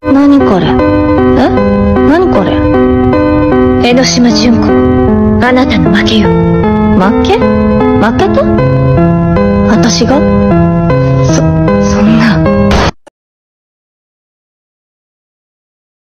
何これ？何これ？江ノ島純子、あなたの負けよ。負けた？私が？